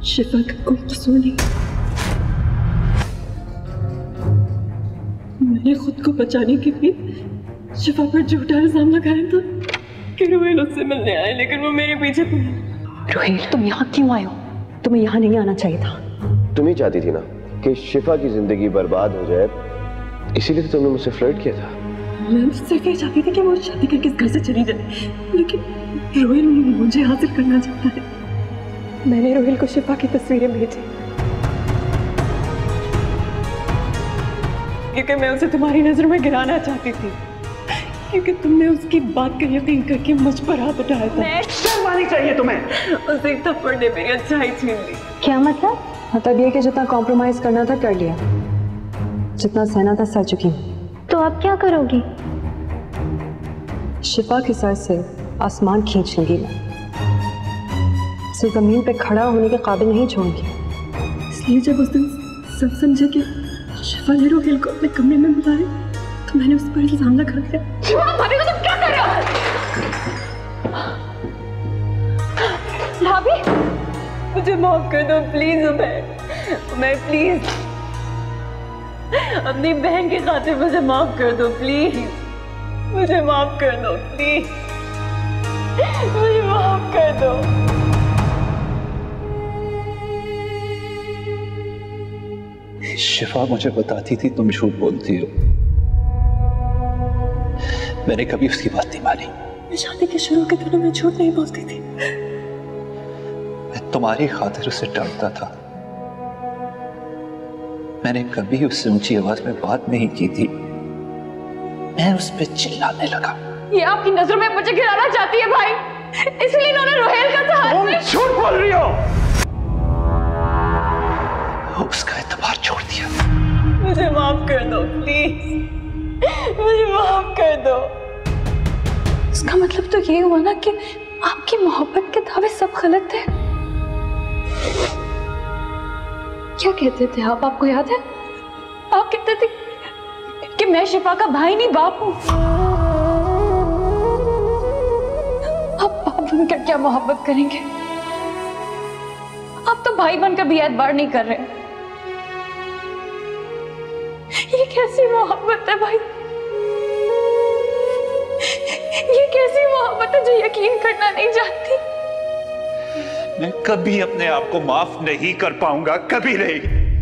शिफा का कोई कसूर नहीं। मैंने खुद को बचाने के लिए शिफा पर झूठा इल्जाम लगाया था कि रोहेल उससे मिलने आए, लेकिन वो मेरे पीछे पड़ा। रोहेल, तुम यहाँ क्यों आए हो? तुम्हें यहाँ नहीं आना चाहिए था। तुम ही चाहती थी ना कि शिफा की जिंदगी बर्बाद हो जाए, इसीलिए तो तुमने मुझसे फ्लर्ट किया था। मैं सिर्फ ये चाहती थी कि वो शादी करके इस घर से चली जाए, लेकिन रोहेल मुझे हासिल करना चाहता है। मैंने रोहेल को शिफा की तस्वीरें भेजी क्योंकि मैं उसे तुम्हारी नजर में गिराना चाहती थी, क्योंकि तुमने उसकी बात का यकीन करके मुझ पर हाथ उठाया था। शर्म आनी चाहिए तुम्हें। उसे एक थप्पड़ ने मेरी अच्छाई छीन ली। क्या मतलब? मतलब ये कि जितना कॉम्प्रोमाइज करना था कर लिया, जितना सहना था सह चुकी हूँ। तो आप क्या करोगी? शिफा के सर से आसमान खींच लूंगी मैं, उसे जमीन पे खड़ा होने के काबिल नहीं छोड़ूंगी। इसलिए जब उस दिन सब समझे कि शिफा ने रोहेल को अपने कमरे में बुलाया तो मैंने उस पर इल्जाम लगा दिया। भाभी को तुम क्या कर रहे हो? भाभी, मुझे माफ कर दो प्लीज। मैं प्लीज अपनी बहन की खातिर मुझे माफ कर दो प्लीज। मुझे माफ कर दो प्लीज, मुझे माफ कर दो। शिफा मुझे बताती थी तुम झूठ बोलती हो, मैंने कभी उसकी बात नहीं मानी। मैं शादी के शुरू के दिनों में झूठ नहीं बोलती थी। मैं तुम्हारी खातिर उससे डरता था। मैंने कभी उससे ऊंची आवाज में बात नहीं की थी, मैं उस पर चिल्लाने लगा। ये आपकी नजरों में मुझे गिराना चाहती है भाई, इसलिए इन्होंने रोहेल का साथ। तुम झूठ बोल रही हो। उसका एतबार छोड़ दिया। मुझे माफ कर दो प्लीज, मुझे माफ कर दो। इसका मतलब तो ये हुआ ना कि आपकी मोहब्बत के दावे सब गलत थे। क्या कहते थे आप? आपको याद है? आप कहते थे कि मैं शिफा का भाई नहीं बाप हूं। आप बाप बनकर क्या मोहब्बत करेंगे? आप तो भाई बनकर भी एतबार नहीं कर रहे। ये कैसी मोहब्बत है भाई? ये कैसी मोहब्बत है जो यकीन करना नहीं जानती? मैं कभी अपने आप को माफ नहीं कर पाऊंगा, कभी नहीं।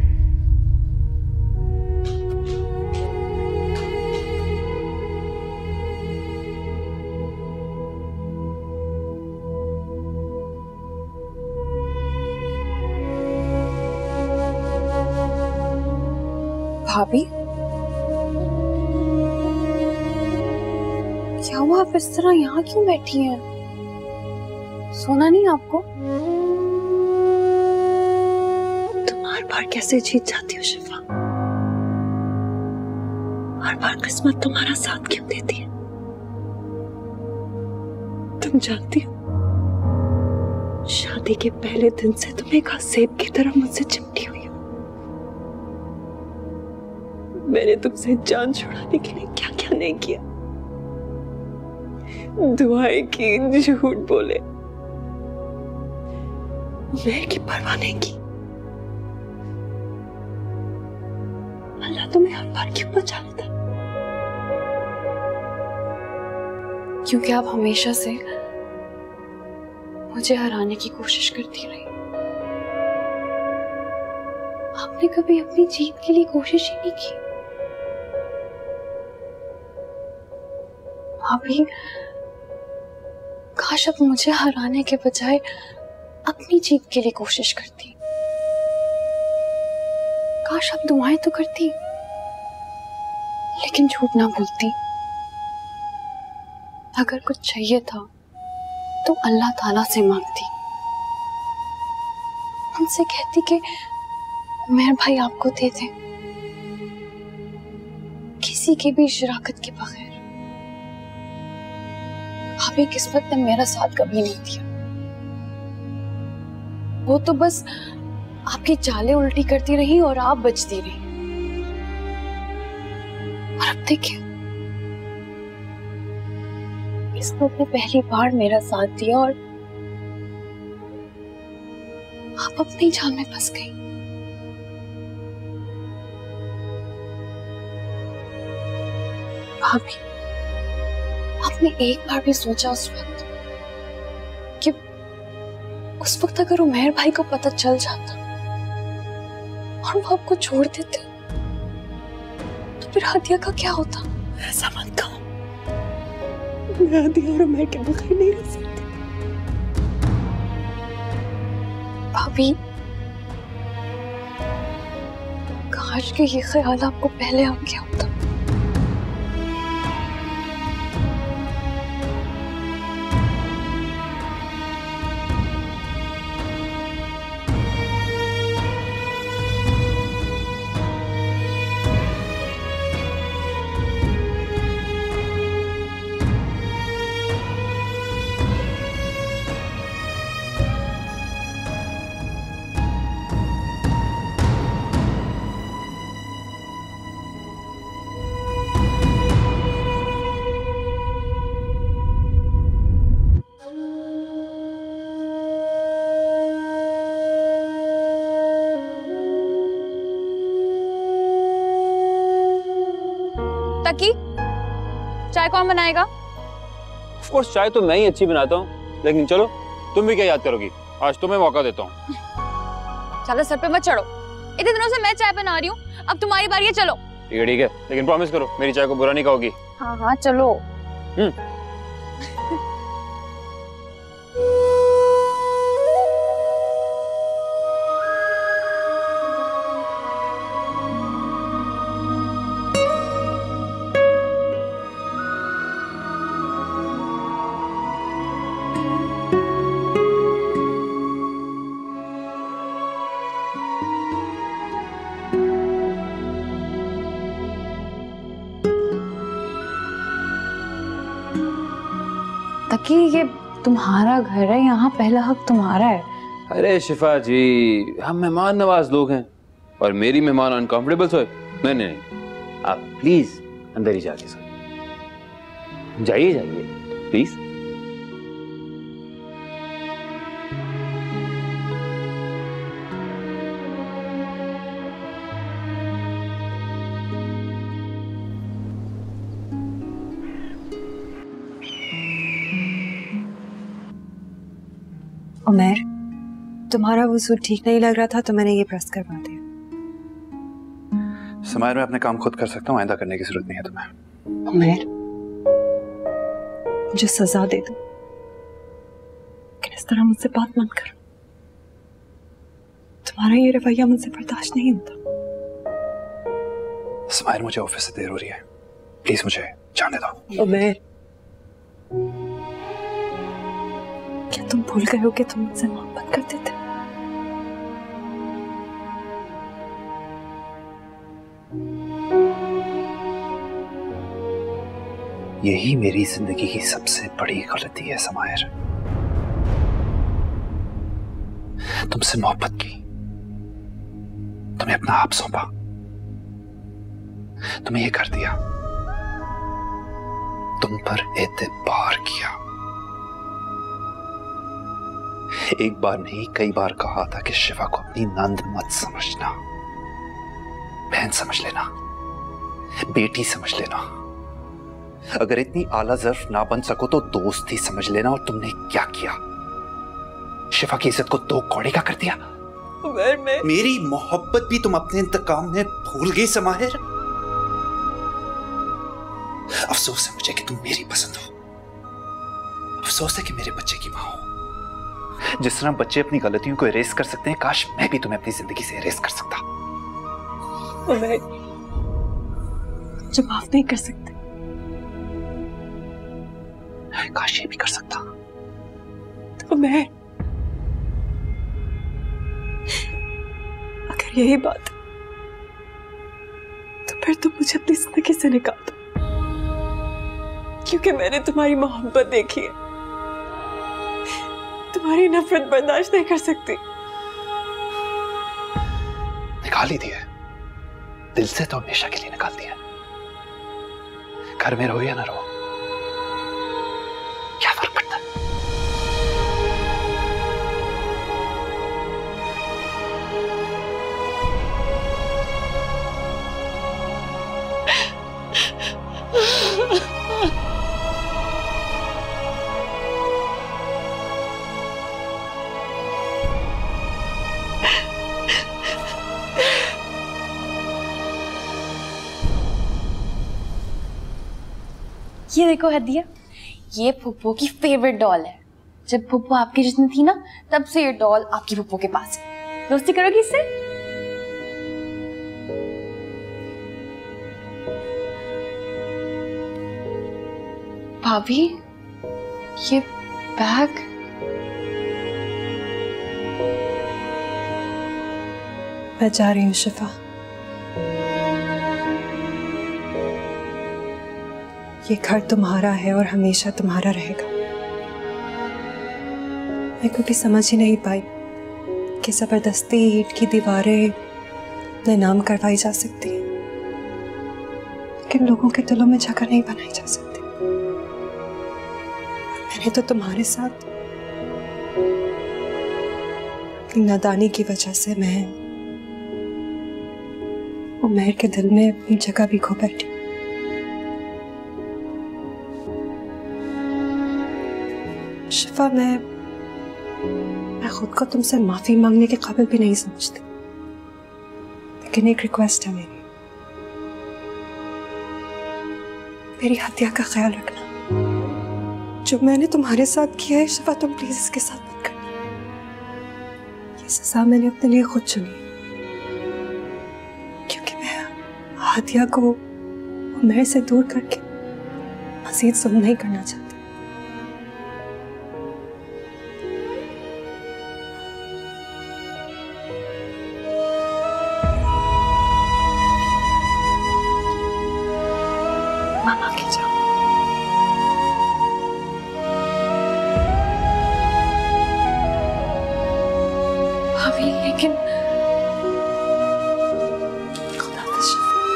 भाभी, क्या हुआ? आप इस तरह यहाँ क्यों बैठी हैं? सोना नहीं आपको? तुम हर बार कैसे जीत जाती हो शिफा? हर बार किस्मत तुम्हारा साथ क्यों देती है? तुम जानती हो, शादी के पहले दिन से तुम एक सेब की तरह मुझसे चिपटी हुई हो। मैंने तुमसे जान छुड़ाने के लिए क्या क्या नहीं किया। दुआएं की, झूठ बोले, मैं की परवाह नहीं की। अल्लाह तुम्हें हर बार क्यों बचा लेता? क्योंकि आप हमेशा से मुझे हराने की कोशिश करती रही। आपने कभी अपनी जीत के लिए कोशिश ही नहीं की। भाभी, काश अब मुझे हराने के बजाय अपनी जीत के लिए कोशिश करती। काश आप दुआएं तो करती, लेकिन झूठ ना बोलती। अगर कुछ चाहिए था तो अल्लाह ताला से मांगती, उनसे कहती कि मेरे भाई आपको दे दे, किसी की भी शराकत के बगैर। भाभी, किस्मत ने मेरा साथ कभी नहीं दिया। वो तो बस आपकी चालें उल्टी करती रही और आप बचती रही। और अब देखिए, किस्मत ने पहली बार मेरा साथ दिया और आप अपनी जाल में फंस गई। भाभी, आपने एक बार भी सोचा उस वक्त कि उस वक्त अगर उमैर भाई को पता चल जाता और वो आपको छोड़ देते तो फिर हादिया का क्या होता? ऐसा मत कहो, मैं हादिया और उमैर के बगैर नहीं रह सकती। भाभी, काश के ये ख्याल आपको पहले आ गया होता। तकी, चाय कौन बनाएगा? ऑफ कोर्स चाय तो मैं ही अच्छी बनाता हूँ, लेकिन चलो तुम भी क्या याद करोगी, आज तुम्हें मौका देता हूँ। ज्यादा सर पे मत चढ़ो, इतने दिनों से मैं चाय बना रही हूँ, अब तुम्हारी बारी है, चलो। ठीक है, लेकिन प्रॉमिस करो मेरी चाय को बुरा नहीं कहोगी। हाँ हाँ चलो। तकी, ये तुम्हारा घर है, यहाँ पहला हक तुम्हारा है। अरे शिफा जी, हम मेहमान नवाज लोग हैं और मेरी मेहमान अनकंफर्टेबल सोए। नहीं नहीं नहीं, आप प्लीज अंदर ही जाके सोए। जाइए जाइए प्लीज। उमैर, तुम्हारा वो सूट ठीक नहीं लग रहा था तो मैंने ये प्रेस करवा दिया। समायर, मैं अपने काम खुद कर सकता हूँ, आइंदा करने की जरूरत नहीं है तुम्हें। उमैर, मुझे सजा दे दो, लेकिन इस तरह मुझसे बात मत करो। तुम्हारा ये रवैया मुझसे बर्दाश्त नहीं होता। समायर, मुझे ऑफिस से देर हो रही है, प्लीज मुझे जाने दो। उमैर, क्या तुम भूल गए हो कि तुम मुझसे मोहब्बत करते थे? यही मेरी जिंदगी की सबसे बड़ी गलती है समायर। तुमसे मोहब्बत की, तुम्हें अपना आप सौंपा, तुम्हें ये कर दिया, तुम पर एतबार किया। एक बार नहीं कई बार कहा था कि शिवा को अपनी नंद मत समझना, बहन समझ लेना, बेटी समझ लेना। अगर इतनी आला ज़र्फ ना बन सको तो दोस्त ही समझ लेना। और तुमने क्या किया? शिफा की इज्जत को दो कौड़े का कर दिया। मेरी मोहब्बत भी तुम अपने इंतकाम में भूल गई समाहिर। अफसोस है मुझे कि तुम मेरी पसंद हो, अफसोस है कि मेरे बच्चे की मां हो। जिस तरह बच्चे अपनी गलतियों को इरेज कर सकते हैं, काश मैं भी तुम्हें अपनी जिंदगी से इरेज कर सकता। मुझे माफ नहीं कर सकते। काश ये भी कर सकता। तो मैं, अगर यही बात तो फिर तुम मुझे अपनी जिंदगी से निकाल दो, क्योंकि मैंने तुम्हारी मोहब्बत देखी है, तुम्हारी नफरत बर्दाश्त नहीं कर सकती। निकाल ही दिया, दिल से तो हमेशा के लिए निकाल दिया। घर में रहो या ना रहो, क्या फर्क पड़ता है? ये देखो हदिया, ये फुप्पो की फेवरेट डॉल है। जब फुप्पो आपकी जितनी थी ना, तब से ये डॉल आपकी फुप्पो के पास है। दोस्ती करोगी इससे? भाभी, ये बैग मैं जा रही हूँ शिफा। ये घर तुम्हारा है और हमेशा तुम्हारा रहेगा। मैं कभी समझ ही नहीं पाई कि जबरदस्ती ईंट की दीवारें अपने नाम करवाई जा सकती है, लेकिन लोगों के दिलों में जगह नहीं बनाई जा सकती। मैंने तो तुम्हारे साथ अपनी नादानी की वजह से मैं मेहर के दिल में अपनी जगह भी खो बैठी। शिफा, मैं खुद को तुमसे माफी मांगने के काबिल भी नहीं समझती, लेकिन एक रिक्वेस्ट है मेरी हत्या का ख्याल रखना। जो मैंने तुम्हारे साथ किया है शिफा, तुम प्लीज इसके साथ मत करना। ये सजा मैंने अपने लिए खुद चुनी, क्योंकि मैं हत्या को मेरे से दूर करके मजीद जुल्म नहीं करना चाहती। मामा के जाओ। भाभी, लेकिन खुदा हाफिज़।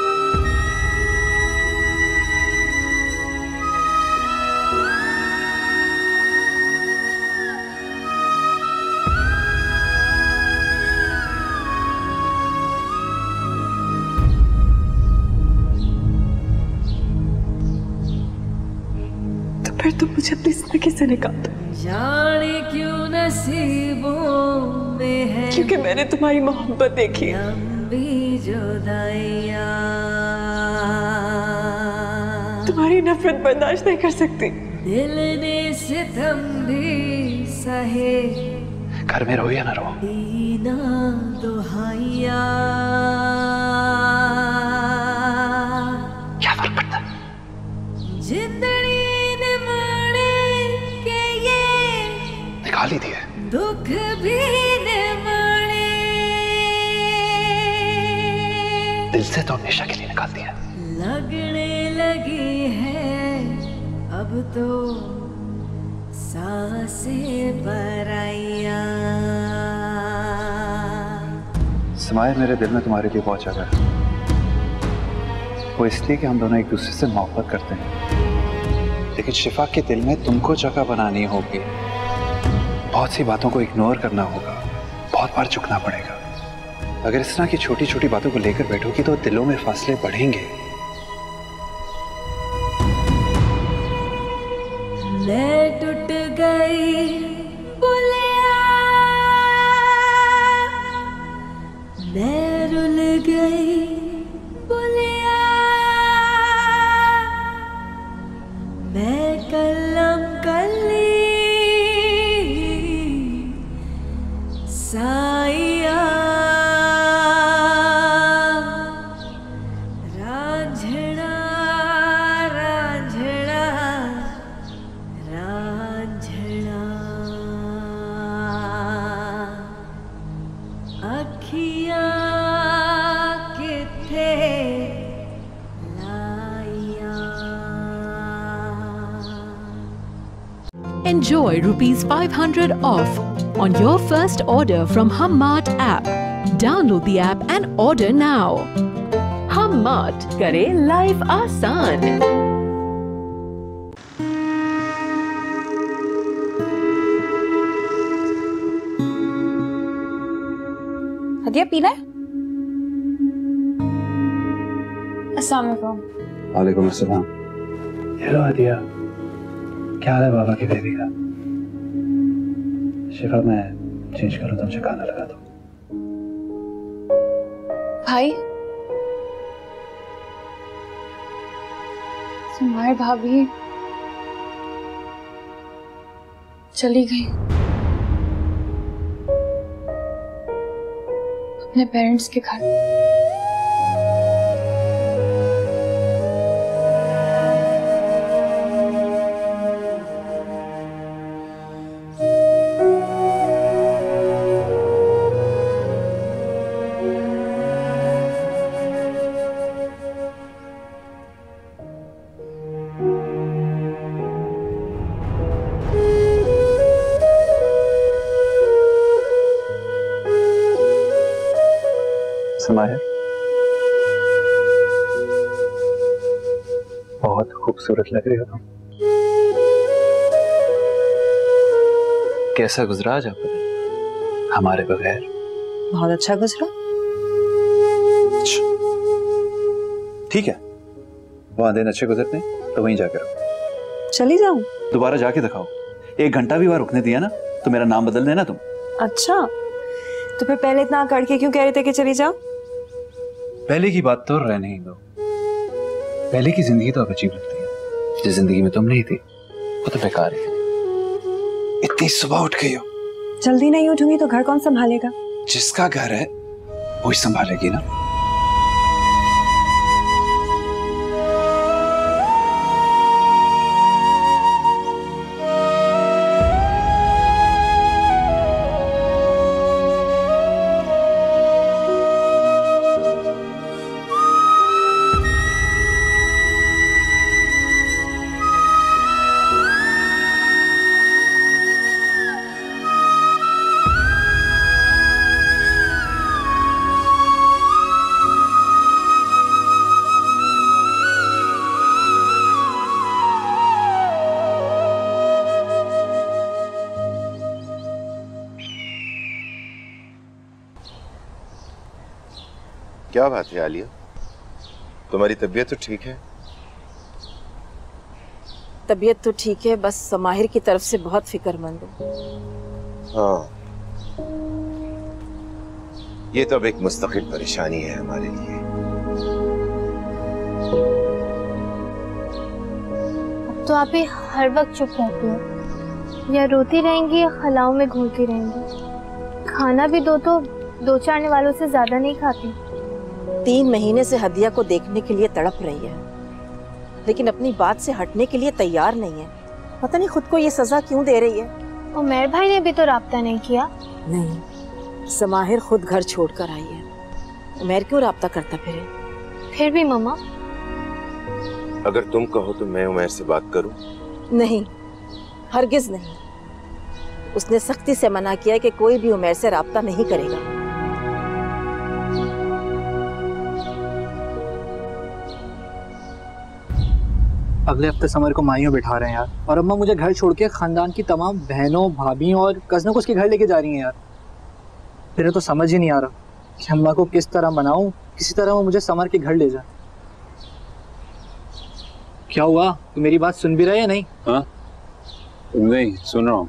फिर तुम मुझे अपनी जिंदगी से निकाल दो। जाने क्यों नसीबों में है, क्योंकि मैंने तुम्हारी मोहब्बत देखी है। लंबी जुदाइयां, तुम्हारी नफरत बर्दाश्त नहीं कर सकती। दिल ने सितम भी सहे, घर में रहो या ना रहो, दीना दुहाइया। क्या फर्क पड़ता है? जिंदड़ी ने माने के ये निकाल ही दिए, दुख भी ने माने, दिल से तो हमेशा के लिए निकाल दिया। लगने लगी है अब तो सांसें पराइयां। समाए मेरे दिल में तुम्हारे लिए बहुत जगह है, वो इसलिए कि हम दोनों एक दूसरे से मोहब्बत करते हैं, लेकिन शिफा के दिल में तुमको जगह बनानी होगी। बहुत सी बातों को इग्नोर करना होगा, बहुत बार झुकना पड़ेगा। अगर इस तरह की छोटी छोटी बातों को लेकर बैठोगी तो दिलों में फासले बढ़ेंगे। मैं टूट गई बुलिया, मैं रुल गई बुलिया, मैं कलम कली साइया, रांझना रांझना रांझना, अखियां किथे लाइया। Enjoy ₹500 off on your first order from Hummart app. Download the app and order now. Hummart, करे लाइफ आसान। हदिया पीना है? अस्सलाम वालेकुम। वालेकुम अस्सलाम। हेलो हदिया, क्या हाल है बाबा की बेबी का? शिफा, मैं चेंज करूँ तो मुझे खाना लगा दो। भाई, सुमार भाभी चली गई अपने पेरेंट्स के घर। समाहिर, बहुत खूबसूरत लग रही हो तुम। कैसा गुजरा आज आपका दिन हमारे बगैर? बहुत अच्छा गुजरा। ठीक है, वहां दिन अच्छे गुजरते हैं तो वहीं जाकर रहो। चली जाऊं? दोबारा जाके दिखाओ। 1 घंटा भी वहां रुकने दिया ना तो मेरा नाम बदल देना तुम। अच्छा, तो फिर पहले इतना अकड़ के क्यों कह रहे थे कि चली जाओ? पहले की बात तो रहने ही दो। पहले की जिंदगी तो अब अजीब लगती है। जिस जिंदगी में तुम नहीं थी वो तो बेकार है। इतनी सुबह उठ गई हो। जल्दी नहीं उठूंगी तो घर कौन संभालेगा? जिसका घर है वही संभालेगी ना। क्या बात है आलिया, तुम्हारी तबीयत तो ठीक है? तबीयत तो ठीक है, बस समाहिर की तरफ से बहुत फिक्रमंद हूँ। हाँ, ये तो अब एक मुस्तकिल परेशानी है हमारे लिए। अब तो आप ही हर वक्त चुप रहती हैं, या रोती रहेंगी या खलाओं में घूमती रहेंगी। खाना भी दो तो 2 चारने वालों से ज्यादा नहीं खाती। 3 महीने से हदिया को देखने के लिए तड़प रही है, लेकिन अपनी बात से हटने के लिए तैयार नहीं है। पता नहीं खुद को ये सजा क्यों दे रही है। उमैर भाई ने भी तो राब्ता नहीं किया। नहीं, समाहिर खुद घर छोड़कर आई है। उमैर क्यों राब्ता करता फिरे? फिर भी मम्मा, अगर तुम कहो तो मैं उमैर से बात करूं? नहीं, हरगिज नहीं। उसने सख्ती से मना किया है कि कोई भी उमैर से राब्ता नहीं करेगा। अगले हफ्ते समर को माइयों बिठा रहे हैं यार, और अम्मा मुझे घर छोड़ के खानदान की तमाम बहनों, भाभी और कजनों को उसके घर लेके जा रही हैं यार। मेरे तो समझ ही नहीं आ रहा कि अम्मा को किस तरह मनाऊं, किसी तरह वो मुझे समर के घर ले जाए। क्या हुआ, तू मेरी बात सुन भी रहा है या नहीं? हाँ, नहीं सुन रहा हूँ।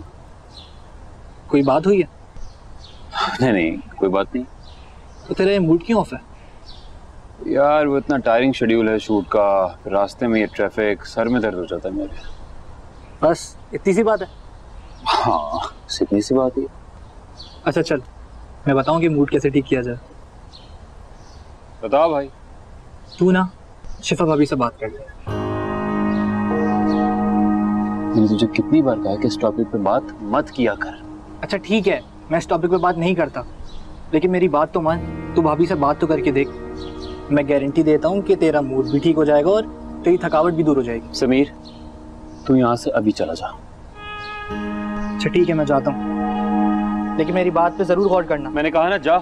कोई बात हुई है? नहीं, कोई बात नहीं। तो तेरा ये मूड क्यों ऑफ है? यार वो इतना टायरिंग शेड्यूल है शूट का, रास्ते में ये ट्रैफिक, सर में दर्द हो जाता है मेरे। बस इतनी सी बात है? हाँ, इतनी सी बात है। अच्छा चल, मैं बताऊं कि मूड कैसे ठीक किया जाए। बता भाई। तू ना शिफा भाभी से बात कर ले। मैंने तुझे कितनी बार कहा कि इस टॉपिक पे बात मत किया कर। अच्छा ठीक है, मैं इस टॉपिक पे बात नहीं करता, लेकिन मेरी बात तो मान। तू भाभी से बात तो करके देख। मैं गारंटी देता हूँ कि तेरा मूड भी ठीक हो जाएगा और तेरी थकावट भी दूर हो जाएगी। समीर, तू यहाँ से अभी चला जा। अच्छा ठीक है, मैं जाता हूँ, लेकिन मेरी बात पे जरूर गौर करना। मैंने कहा ना, जा।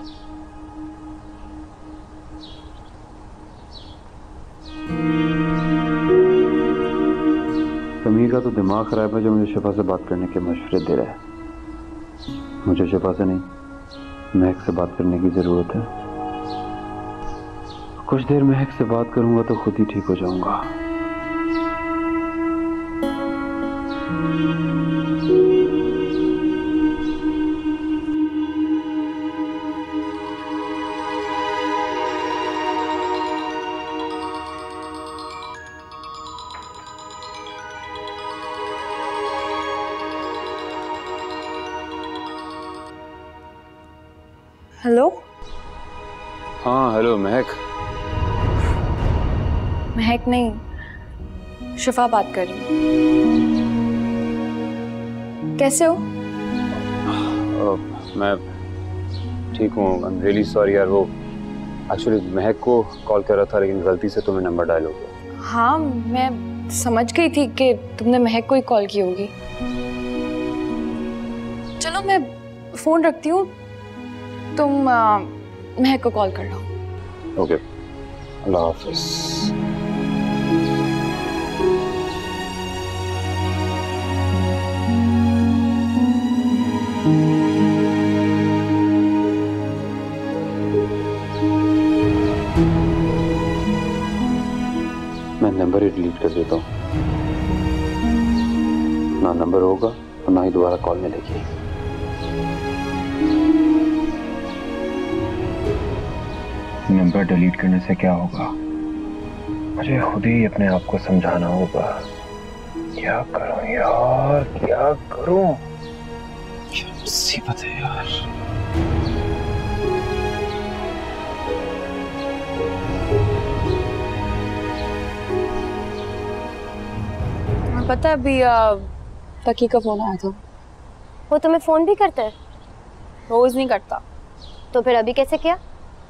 समीर का तो दिमाग खराब है जो मुझे शिफा से बात करने के मशवरे दे रहा है। मुझे शिफा से नहीं, महक से बात करने की जरूरत है। कुछ देर महक से बात करूंगा तो खुद ही ठीक हो जाऊंगा। हेलो। हाँ हेलो महक। महक नहीं, शिफा बात कर रही हूँ। कैसे हो? मैं ठीक हूँ। आई एम रियली सॉरी यार, वो एक्चुअली महक को कॉल कर रहा था लेकिन गलती से तुम्हें नंबर डायल हो गया। हाँ मैं समझ गई थी कि तुमने महक को ही कॉल की होगी। चलो मैं फोन रखती हूँ, तुम महक को कॉल कर लो। ओके, अल्लाह हाफिज। मैं नंबर ही डिलीट कर देता हूँ, ना नंबर होगा और ना ही दोबारा कॉल मिलेगी। नंबर डिलीट करने से क्या होगा? मुझे खुद ही अपने आप को समझाना होगा। क्या करूं यार, क्या करूं? क्या मुसीबत है यार। पता है अभी तकी का फोन आया था। वो तुम्हें फोन भी करता है? रोज नहीं करता। तो फिर अभी कैसे किया?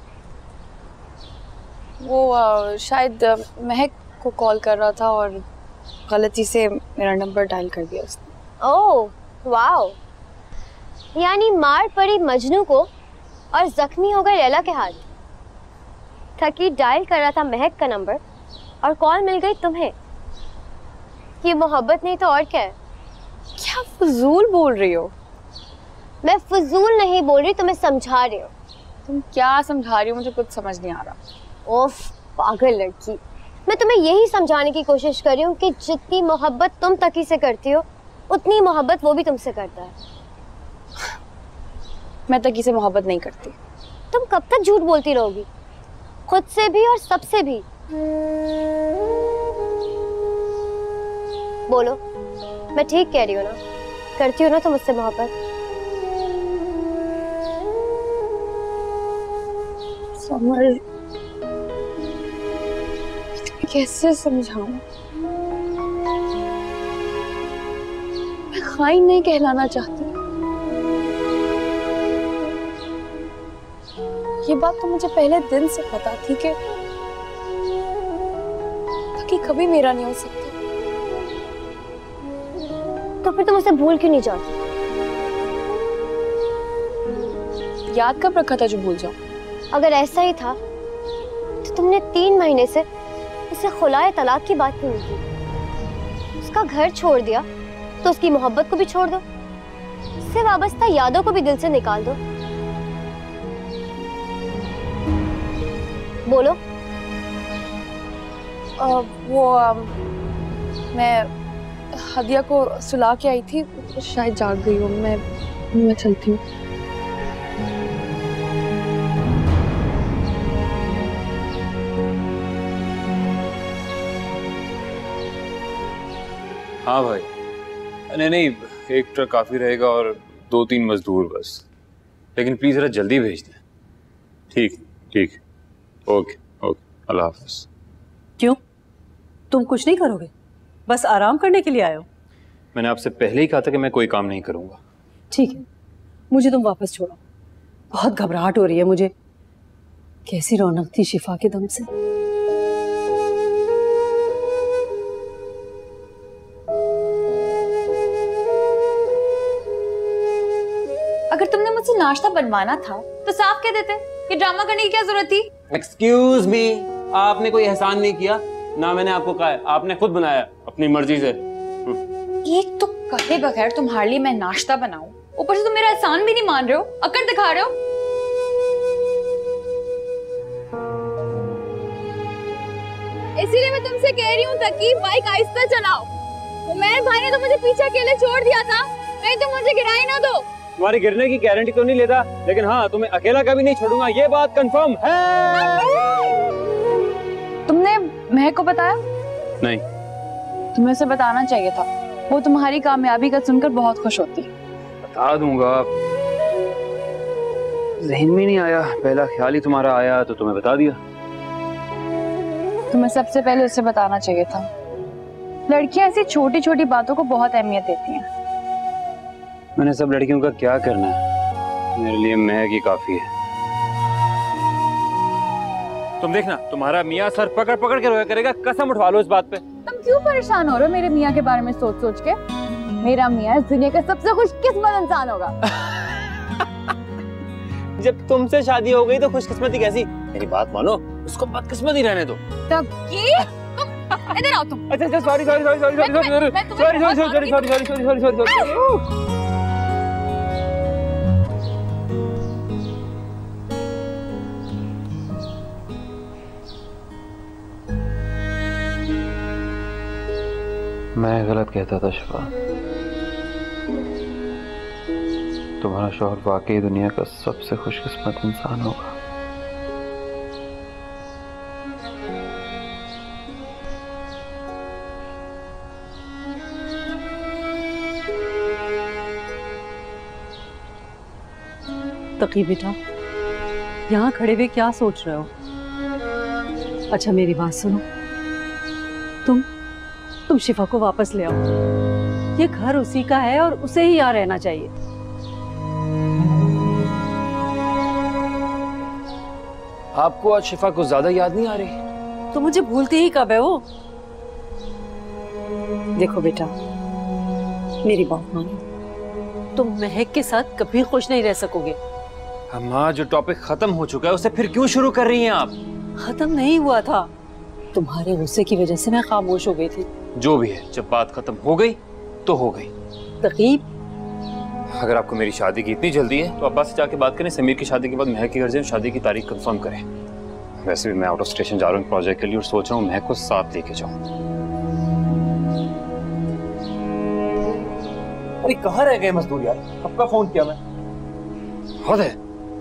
वो शायद महक को कॉल कर रहा था और गलती से मेरा नंबर डायल कर दिया उसने। ओह वाओ, यानी मार पड़ी मजनू को और जख्मी हो गए लैला के हाथ। थकी डायल कर रहा था महक का नंबर और कॉल मिल गई तुम्हें। ये मोहब्बत नहीं तो और क्या है? क्या फजूल बोल रही हो? मैं फजूल नहीं बोल रही, तुम्हें समझा रही हूँ। तुम क्या समझा रही हो? मुझे कुछ समझ नहीं आ रहा। ओफ पागल लड़की, मैं तुम्हें यही समझाने की कोशिश कर रही हूँ कि जितनी मोहब्बत तुम तकी से करती हो उतनी मोहब्बत वो भी तुमसे करता है। मैं तकी से मोहब्बत नहीं करती। तुम कब तक झूठ बोलती रहोगी, खुद से भी और सबसे भी? बोलो, मैं ठीक कह रही हूँ ना? करती हो ना तुम मुझसे मोहब्बत? समझ कैसे समझाऊं? मैं खाइन नहीं कहलाना चाहती। ये बात तो मुझे पहले दिन से पता थी कि तकी कभी मेरा नहीं हो सकता। तो फिर तुम उसे भूल क्यों नहीं जाती? याद कब रखा था जो भूल जाऊं? अगर ऐसा ही था तो तुमने 3 महीने से उसे खुलाए तलाक की बात क्यों नहीं की? उसका घर छोड़ दिया तो उसकी मोहब्बत को भी छोड़ दो, उससे वाबस्ता यादों को भी दिल से निकाल दो। बोलो। मैं हदिया को सुला के आई थी, तो शायद जाग गई हूँ। मैं चलती हूँ। हाँ भाई, नहीं एक ट्रक काफी रहेगा और 2-3 मजदूर बस, लेकिन प्लीज जरा जल्दी भेज दें। ठीक ठीक, ओके ओके, अल्लाह हाफिज। क्यों, तुम कुछ नहीं करोगे? बस आराम करने के लिए आए हो? मैंने आपसे पहले ही कहा था कि मैं कोई काम नहीं करूंगा। ठीक है, मुझे तुम वापस छोड़ो। बहुत घबराहट हो रही है मुझे। कैसी रौनक थी शिफा के दम से। अगर तुमने मुझसे नाश्ता बनवाना था तो साफ कह देते। ये ड्रामा करने की क्या जरूरत थी? एक्सक्यूज मी, आपने कोई एहसान नहीं किया ना, मैंने आपको कहा है, आपने खुद बनाया अपनी मर्जी से। एक तो कहे बगैर तुम्हारे लिए मैं नाश्ता बनाऊं, ऊपर से तुम मेरा एहसान भी नहीं मान रहे हो, अकड़ दिखा रहे हो। इसीलिए मैं तुमसे कह रही हूँ तकी बाइक आहिस्ता चलाओ। उमर भाई ने तो मुझे पीछे अकेले छोड़ दिया था, नहीं तो मुझे गिराई ना दो। तुम्हारी गिरने की गारंटी तो नहीं लेता, लेकिन हाँ तुम्हें अकेला कभी नहीं छोड़ूंगा, ये बात कंफर्म है। तुमने महक को बताया? नहीं। तुम्हें उसे बताना चाहिए था, वो तुम्हारी कामयाबी का सुनकर बहुत खुश होती। बता दूंगा। जहन में नहीं आया, पहला ख्याल ही तुम्हारा आया तो तुम्हें बता दिया। तुम्हें सबसे पहले उसे बताना चाहिए था। लड़कियां ऐसी छोटी छोटी बातों को बहुत अहमियत देती हैं। मैंने सब लड़कियों का क्या करना है, मेरे लिए महक ही काफी है। तुम देखना, तुम्हारा मियाँ सर पकड़ पकड़ के रोया करेगा, कसम उठवा लो इस बात पे। तुम क्यों परेशान हो रहे हो मेरे मियाँ के बारे में सोच सोच के? मेरा मियाँ इस दुनिया का सबसे खुशकिस्मत इंसान होगा। जब तुमसे शादी हो गई तो खुशकिस्मती कैसी? मेरी बात मानो, उसको बदकिस्मती रहने दो। इधर आओ तुम। अच्छा sorry sorry sorry sorry sorry sorry sorry sorry sorry sorry sorry sorry. मैं गलत कहता था शिफा, तुम्हारा शौहर वाकई दुनिया का सबसे खुशकिस्मत इंसान होगा। तकी बेटा, यहाँ खड़े हुए क्या सोच रहे हो? अच्छा मेरी बात सुनो, तुम शिफा को वापस ले आओ। ये घर उसी का है और उसे ही यहाँ रहना चाहिए। आपको आज शिफा को ज्यादा याद नहीं आ रही? तो मुझे भूलती ही कब है वो? देखो बेटा, मेरी बात मानो, तुम महक के साथ कभी खुश नहीं रह सकोगे। अम्मा, जो टॉपिक खत्म हो चुका है उसे फिर क्यों शुरू कर रही हैं आप? खत्म नहीं हुआ था, तुम्हारे गुस्से की वजह से मैं खामोश हो गई थी। जो भी है, जब बात खत्म हो गई तो हो गई। तकीब, अगर आपको मेरी शादी की इतनी जल्दी है तो अब्बा से जाके बात करें, समीर की शादी के बाद महक के घर जाएं, शादी की तारीख कंफर्म करें। वैसे भी मैं आउट ऑफ स्टेशन जा रहा हूँ प्रोजेक्ट के लिए और सोच रहा हूँ महक को साथ लेके जाऊँ। अरे कहाँ रह गए मजदूर यार? कब का फोन किया मैं? हद है।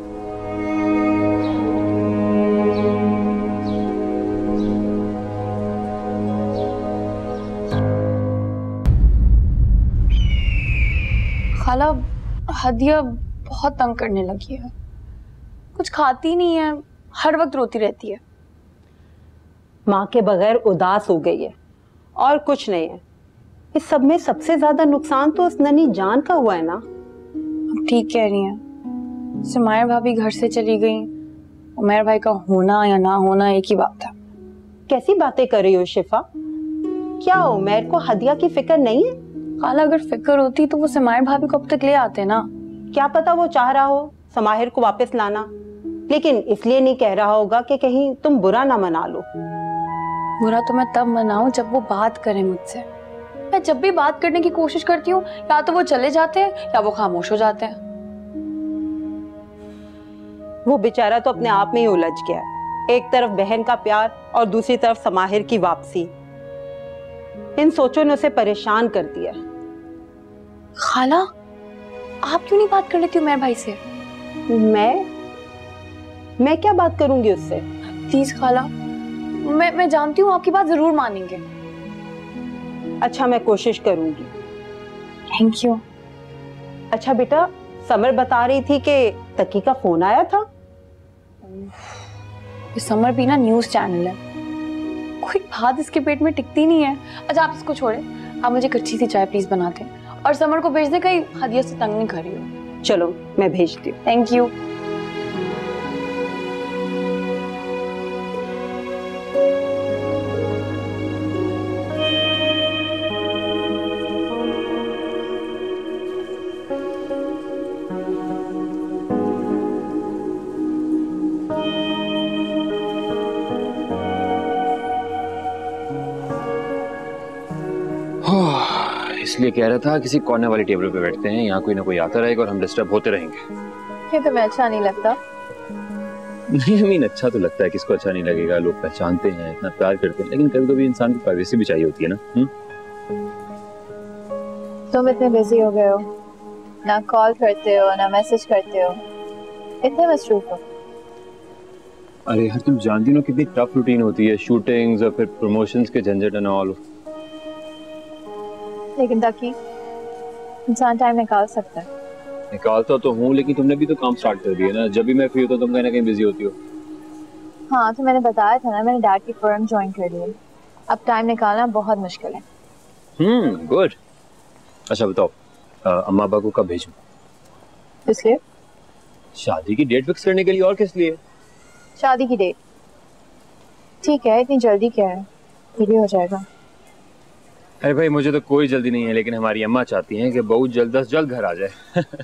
खाला, हदिया बहुत तंग करने लगी है। कुछ खाती नहीं है, हर वक्त रोती रहती है। माँ के बगैर उदास हो गई है और कुछ नहीं है। इस सब में सबसे ज्यादा नुकसान तो उस ननी जान का हुआ है ना। अब ठीक कह रही हैं। सुमायर भाभी घर से चली गई, उमैर भाई का होना या ना होना एक ही बात है। कैसी बातें कर रही हो शिफा? क्या उमैर को हदिया की फिक्र नहीं है? खाला, अगर फिक्र होती तो वो समाहिर भाभी को अब तक ले आते ना। क्या पता वो चाह रहा हो समाहिर को वापस लाना, लेकिन इसलिए नहीं कह रहा होगा कि कहीं तुम बुरा ना मना लो। बुरा तो मैं तब मनाऊं जब वो बात करे मुझसे। मैं जब भी बात करने की कोशिश करती हूँ, या तो वो चले जाते हैं या वो खामोश हो जाते हैं। वो बेचारा तो अपने आप में ही उलझ गया है। एक तरफ बहन का प्यार और दूसरी तरफ समाहिर की वापसी। इन सोचों ने उसे परेशान कर दिया। खाला, आप क्यों नहीं बात कर लेती उमैर भाई से? मैं क्या बात करूंगी उससे? प्लीज खाला, मैं जानती हूँ आपकी बात जरूर मानेंगे। अच्छा, मैं कोशिश करूंगी। Thank you. अच्छा बेटा, समर बता रही थी कि तकी का फोन आया था। समर भी ना न्यूज चैनल है, कोई बात इसके पेट में टिकती नहीं है। अच्छा आप इसको छोड़े, आप मुझे कच्ची सी चाय प्लीज बना दें और समर को भेज दें, कहीं हदिया से तंग नहीं कर रही हो। चलो मैं भेजती हूँ। Thank you. इसलिए कह रहा था किसी कॉर्नर वाली टेबल पे बैठते हैं, यहाँ कोई ना कोई आता रहेगा और हम डिस्टर्ब होते रहेंगे। ये तुम्हें अच्छा नहीं लगता? नहीं, अच्छा तो लगता है, किसको अच्छा नहीं लगेगा। लोग पहचानते हैं, इतना प्यार करते हैं, लेकिन कभी कभी इंसान को प्राइवेसी भी चाहिए होती है ना। तुम इतने बिजी हो गए हो, ना कॉल करते हो ना मैसेज करते हो, इतने मसरूफ हो। अरे यार, तुम जानती हो कितनी टफ रूटीन होती है, शूटिंग्स और फिर प्रमोशंस के झंझट एंड ऑल। लेकिन ताकि इंसान टाइम निकाल सकता है। निकालता तो हूँ, लेकिन तुमने भी तो काम स्टार्ट कर दिया ना। जब भी मैं फ्री होता हूँ तुम कहीं ना कहीं बिजी होती हो। हाँ तो मैंने बताया था ना, मैंने डैड की फर्म ज्वाइन कर ली है। अब टाइम निकालना बहुत मुश्किल है। गुड। अच्छा बताओ, अम्मा अब्बा को कब भेजूं? इसलिए शादी की डेट फिक्स करने के लिए। और किस लिए? शादी की डेट? ठीक है, इतनी जल्दी क्या है, ये भी हो जाएगा। अरे भाई मुझे तो कोई जल्दी नहीं है, लेकिन हमारी अम्मा चाहती हैं कि बहू जल्द से जल्द घर आ जाए।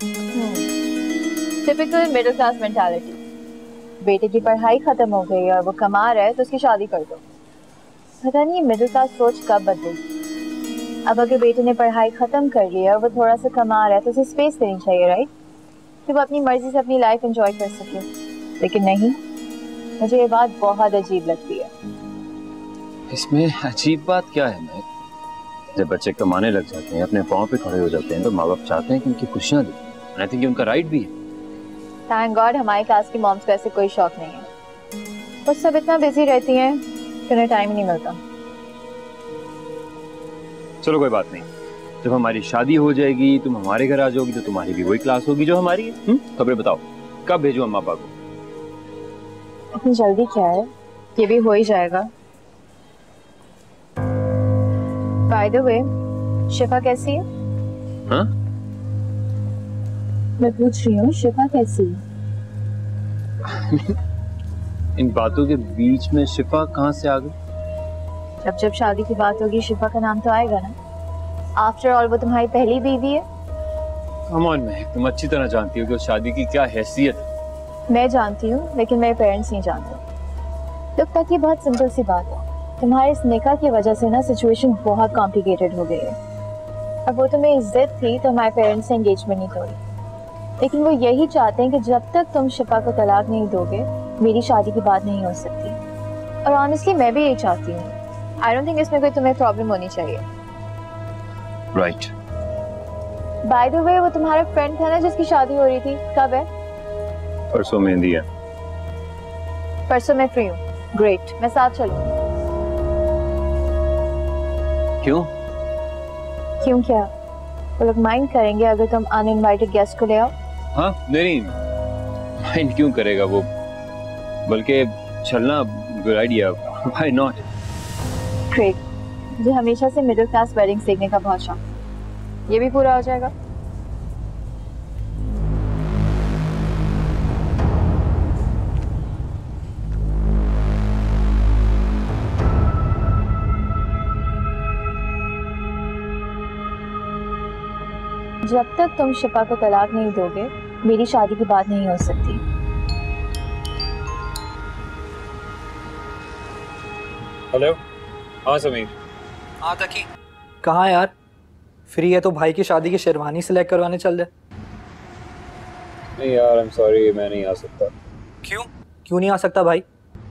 Typical middle class mentality. बेटे की पढ़ाई खत्म हो गई और वो कमा रहा है तो उसकी शादी कर दो। पता नहीं मिडिल क्लास सोच कब बदलेगी। अब अगर बेटे ने पढ़ाई खत्म कर ली है और वो थोड़ा सा कमा रहा है तो उसे स्पेस देनी चाहिए, राइट, कि वो अपनी मर्जी से अपनी लाइफ एंजॉय कर सके। लेकिन नहीं, मुझे ये बात बहुत अजीब लगती है। इसमें अजीब बात क्या है? मैं जब बच्चे कमाने लग जाते हैं, अपने पाँव पे खड़े हो जाते हैं, तो माँ बाप चाहते हैं कि उनकी खुशियाँ दें। आई थिंक उनका राइट भी है। थैंक गॉड हमारी क्लास की मॉम्स को ऐसे कोई शौक नहीं है। वो सब इतना बिजी रहती हैं कि उन्हें टाइम ही नहीं मिलता। चलो कोई बात नहीं, जब हमारी शादी हो जाएगी तुम हमारे घर आ जाओगी तो तुम्हारी भी वही क्लास होगी जो हमारी है। खबरें बताओ, कब भेजूं अम्मा पापा को? इतनी जल्दी क्या है, ये भी हो ही जाएगा। बाय द वे, शिफा कैसी है? हाँ? मैं पूछ रही हूँ शिफा कैसी है? इन बातों के बीच में शिफा कहाँ से आ गई? जब जब शादी की बात होगी शिफा का नाम तो आएगा ना। आफ्टर ऑल वो तुम्हारी पहली बीवी है। कम ऑन महक, तुम अच्छी तरह जानती हो कि उस शादी की क्या हैसियत है। मैं जानती हूँ, लेकिन मेरे पेरेंट्स नहीं जानते। लोग तक ये बहुत सिंपल सी बात है, तुम्हारे इस निकाह की वजह से ना सिचुएशन बहुत कॉम्प्लिकेटेड हो गई है। अब वो तुम्हें इज्जत थी तो हमारे पेरेंट्स ने एंगेजमेंट नहीं तोड़ी, लेकिन वो यही चाहते हैं कि जब तक तुम शिफा को तलाक नहीं दोगे मेरी शादी की बात नहीं हो सकती। और ऑनेस्टली मैं भी यही चाहती हूँ। आई डोंट थिंक इसमें कोई तुम्हें प्रॉब्लम होनी चाहिए। राइट। बाय द वे, वो तुम्हारा फ्रेंड था ना जिसकी शादी हो रही थी, कब है? परसों मेहंदी है। परसों मैं फ्री हूँ। ग्रेट, मैं साथ चलूँगी। क्यों? क्यों क्या? वो लोग माइंड करेंगे अगर तुम अनइनवाइटेड गेस्ट को ले आओ? हाँ नहीं, माइंड क्यों करेगा वो, बल्कि चलना good idea. Why not? Great, मुझे हमेशा से मिडिल क्लास वेडिंग्स देखने का बहुत शौक, ये भी पूरा हो जाएगा। जब तक तुम शिफा को तलाक नहीं दोगे मेरी शादी की बात नहीं हो सकती। हेलो। हाँ समीर। हाँ तकी। कहाँ यार? फ्री है तो भाई की शादी की शेरवानी सिलेक्ट करवाने चल दे। नहीं यार, आई एम सॉरी, मैं नहीं आ सकता। क्यों? क्यों नहीं आ सकता भाई?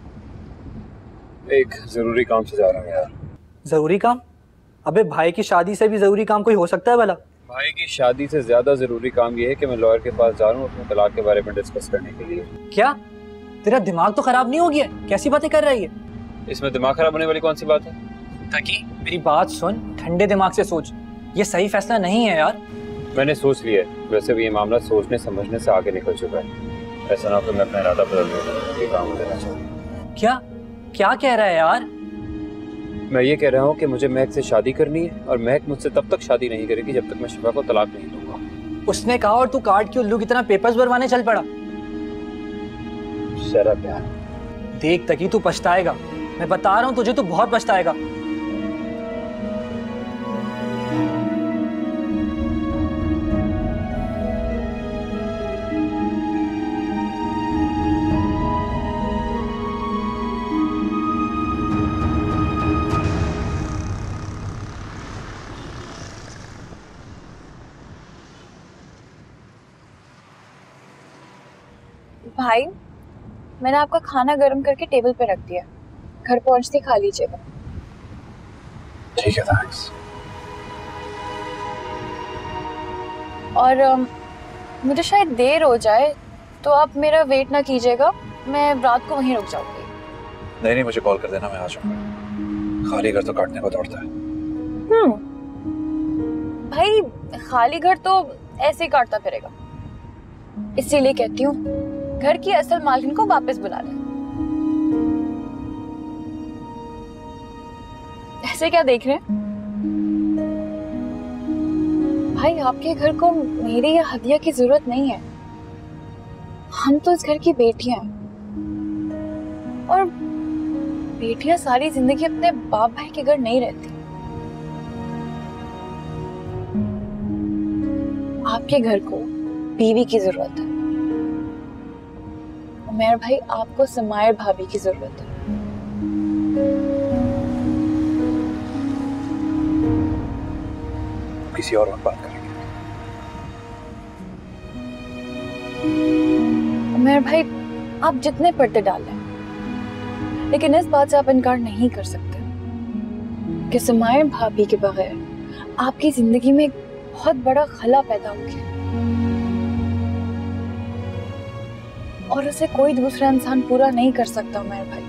एक जरूरी काम से जा रहा हूँ यार। जरूरी काम? अबे भाई की शादी से भी जरूरी काम कोई हो सकता है भला? भाई की शादी से ज्यादा जरूरी काम ये है कि मैं लॉयर के पास जा रहा हूँ अपने तलाक के बारे में डिस्कस करने के लिए। क्या? तेरा दिमाग तो खराब नहीं हो गया? कैसी बातें कर रही है? इसमें दिमाग खराब होने वाली कौन सी बात है? ताकि मेरी बात सुन, ठंडे दिमाग से सोच, ये सही फैसला नहीं है यार। मैंने सोच लिया है, वैसे भी ये मामला सोचने समझने से आगे निकल चुका है। ऐसा ना हो मैं अपना इरादा बदल दूं, ये काम देना चाहूँ। क्या क्या कह रहा है यार? मैं ये कह रहा हूँ कि मुझे महक से शादी करनी है और महक मुझसे तब तक शादी नहीं करेगी जब तक मैं शिफा को तलाक नहीं दूंगा। उसने कहा और तू कार्ड के उल्लू की तरह पेपर्स भरवाने चल पड़ा। शराब यार। देख तकी, तू पछताएगा, मैं बता रहा हूँ तुझे, तू बहुत पछताएगा। भाई, मैंने आपका खाना गर्म करके टेबल पे रख दिया, घर पहुंचते खा लीजिएगा। ठीक है, थैंक्स। और मुझे शायद देर हो जाए तो आप मेरा वेट ना कीजिएगा, मैं रात को वहीं रुक जाऊंगी। नहीं, मुझे कॉल कर देना, मैं आ जाऊंगा। खाली घर तो काटने को दौड़ता है। भाई, खाली घर तो ऐसे ही काटता फिरेगा, इसीलिए कहती हूँ घर की असल मालकिन को वापस बुला ले। ऐसे क्या देख रहे हैं भाई? आपके घर को मेरी या हदिया की जरूरत नहीं है। हम तो इस घर की बेटियां हैं और बेटियां सारी जिंदगी अपने बाप भाई के घर नहीं रहती। आपके घर को बीवी की जरूरत है, उमर भाई आपको समायर भाभी की जरूरत है। किसी और वक्त बात करेंगे। उमर भाई आप जितने पर्दे डाल लें, लेकिन इस बात से आप इनकार नहीं कर सकते कि समायर भाभी के बगैर आपकी जिंदगी में एक बहुत बड़ा खला पैदा हो गया और उसे कोई दूसरा इंसान पूरा नहीं कर सकता। उमर भाई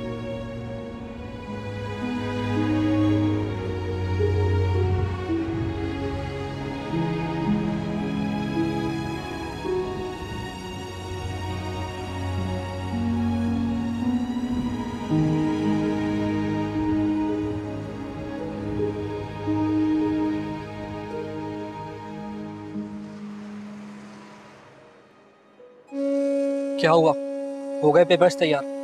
क्या हुआ? हो गए पेपर्स तैयार?